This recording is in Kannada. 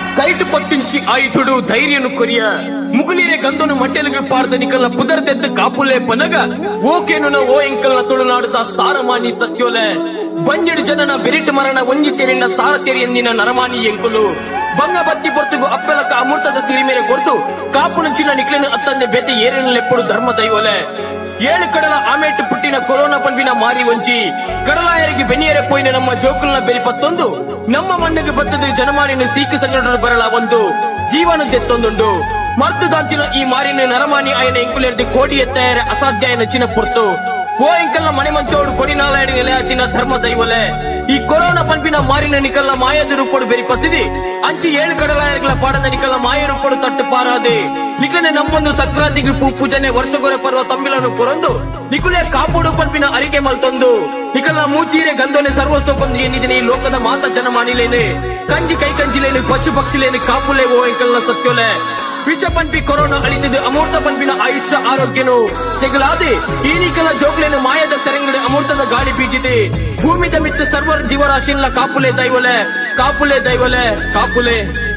కైటు పత్తించి ఆయుధుడు ధైర్యను కొరియ ముగునీరే గంధను మట్టెలుగు పార్ద నికల పుదర్దెద్దు కాపులే పనగ ఓకేనున ఓ ಎಂಕಲ್ನ ತುಳುನಾಡುದ ಸಾರಮಾನಿ ಸತ್ಯೋಲೆ ಬಂಜಡು ಜನನ ಬೆರಿಟು ಮರಣ ಒಂಜಿ ತೆರಿನ ಸಾರ ತೆರಿಯಂದಿನ ನರಮಾನಿ ಎಂಕುಲು ಬಂಗ ಬತ್ತಿ ಪೊರ್ತುಗು ಅಪ್ಪೆಲಕ ಅಮೃತದ ಸಿರಿ ಮೇಲೆ ಕೊರ್ತು ಕಾಪು ನಂಚಿನ ನಿಕ್ಲೆನು ಅತ್ತಂದೆ ಬೆತೆ ಏರಿನಲೆಪ್ಪಡು ಧರ್ಮ ದೈವಲೆ ಏಳು ಕಡಲ ಆಮೇಟು ಪುಟ್ಟಿನ ಕೊರೋನಾ ಪಂಪಿನ ಮಾರಿ ವಂಚಿ ಕಡಲಾಯರಿಗೆ ಬೆನಿಯರೆ ಪೋಯಿನ ನಮ್ಮ ಜೋಕುಲ್ನ ಬೆರಿಪತ್ತೊಂದು ನಮ್ಮ ಮಣ್ಣಿಗೆ ಬತ್ತದು ಜನಮಾನಿನ ಸೀಖ ಸಂಘಟನೆ ಬರಲ ಒಂದು ಜೀವನ ದೆತ್ತೊಂದುಂಡು ಮರ್ದುದಾಂತಿನ ಈ ಮಾರಿನ ನರಮಾನಿ ಆಯನ ಎಂಕುಲೆರ್ದು ಕೋಡಿ ಎತ್ತಾಯರೆ ಅಸಾಧ್ಯ ನಚ್ಚಿನ ಪುರ್ತು ಓ ಎಂಕಲ್ನ ಮನೆ ಮಂಚೋಡು ಕೊಡಿನಾಲಾಯಡಿ ನೆಲೆಯಾತಿನ ಧರ್ಮ ದೈವಲೆ ಈ ಕೊರೋನಾ ಪಂಪಿನ ಮಾರಿನ ನಿಕಲ್ನ ಮಾಯದ ರೂಪಡು ಬೆರಿಪತ್ತಿದಿ ಅಂಚಿ ಏಳು ಕಡಲಾಯರ್ಗಳ ಪಾಡದ ನಿಕಲ್ನ ಮಾಯ ರೂಪಡು ತಟ್ಟು ಪಾರಾದೆ ನಿಕಲನೆ ನಮ್ಮೊಂದು ಸಂಕ್ರಾಂತಿಗೆ ಪೂಜನೆ ವರ್ಷಗೊರೆ ಪರ್ವ ತಮ್ಮಿಲನ್ನು ಕೊರಂದು ನಿಕುಲೆ ಕಾಪುಡು ಪಂಪಿನ ಅರಿಕೆ ಮಲ್ತೊಂದು ನಿಕಲ್ನ ಮೂಚೀರೆ ಗಂಧೋನೆ ಸರ್ವಸ್ವ ಬಂದು ಏನಿದಿನಿ ಈ ಲೋಕದ ಮಾತ ಜನ ಮಾಡಿಲೇನೆ ಕಂಜಿ ಕೈ ಕಂಜಿಲೇನು ಪಶು ಪಕ್ಷಿಲೇನು ಕಾಪುಲೆ ಓ ಎಂಕಲ್ನ ಸತ್ಯೋಲೆ ವಿಷ ಪಂಪಿ ಕೊರೋನಾ ಅಳಿತಿದ್ದು ಅಮೂರ್ತ ಪಂಪಿನ ಆಯುಷ್ಯ ಆರೋಗ್ಯನು ತೆಗಲಾದೆ ಈ ನಿಕಲ ಜೋಗ್ಲೇನು ಮಾಯದ ಸೆರೆಂಗಡೆ ಅಮೂರ್ತದ ಗಾಳಿ ಬೀಜಿದೆ ಭೂಮಿದ ಮಿತ್ತ ಸರ್ವರ್ ಜೀವರಾಶಿಲ್ಲ ಕಾಪುಲೆ ದೈವಲೆ ಕಾಪುಲೆ ದೈವಲೆ ಕಾಪುಲೆ